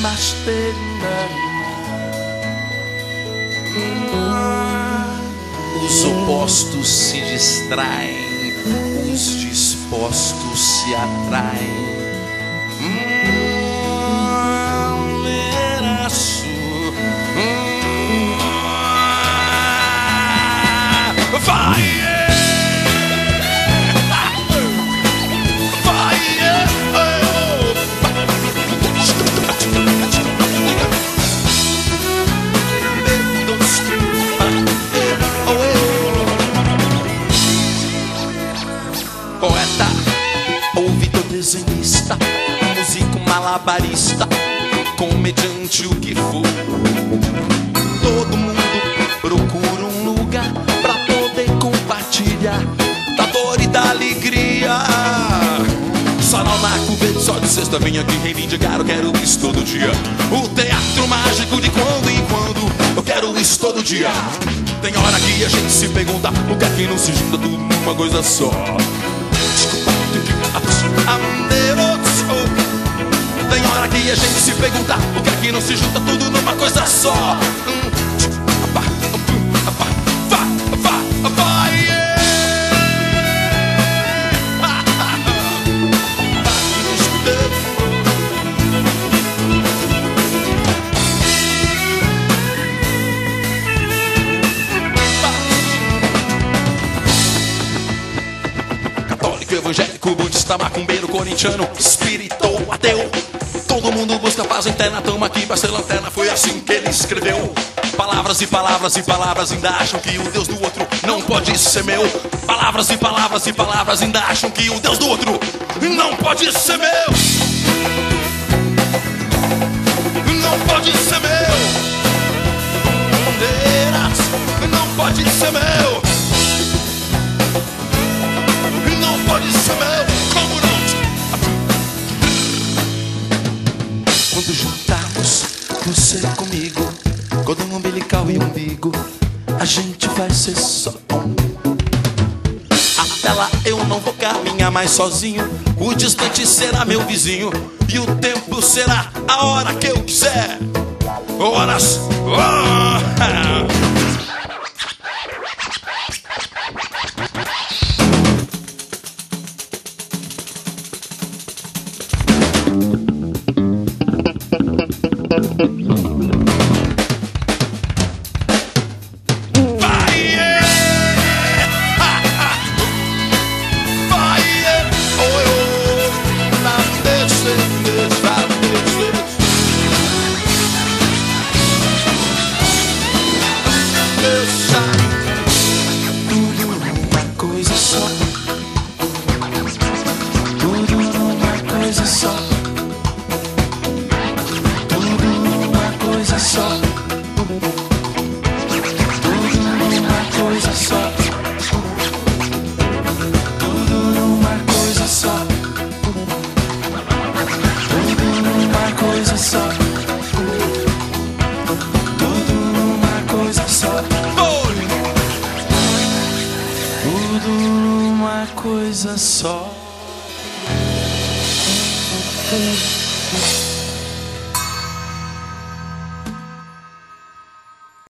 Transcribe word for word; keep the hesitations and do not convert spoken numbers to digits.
Os opostos se distraem, os dispostos se atraem. Vai! Poeta, ouvidor, desenhista, músico, malabarista, comediante, o que for. Todo mundo procura um lugar pra poder compartilhar da dor e da alegria. Sarau na Cuvete, só de sexta vem aqui reivindicar. Eu quero isso todo dia. O teatro mágico de quando em quando. Eu quero isso todo dia. Tem hora que a gente se pergunta por que aqui não se junta tudo numa coisa só. Tem hora que a gente se pergunta por que aqui não se junta tudo numa coisa só. Católico, evangélico, budista, macumbeiro, corintiano, espírito, ateu. Todo mundo busca paz interna, tamo aqui pra ser lanterna. Foi assim que ele escreveu. Palavras e palavras e palavras ainda acham que o Deus do outro não pode ser meu. Palavras e palavras e palavras ainda acham que o Deus do outro não pode ser meu. Não pode ser meu. Bandeiras, não pode ser meu. Não pode ser meu. Como não? Quando juntarmos você comigo, cordão umbilical e umbigo, a gente vai ser só um. A tela eu não vou caminhar mais sozinho. O distante será meu vizinho. E o tempo será a hora que eu quiser. Horas oh. Coisa só.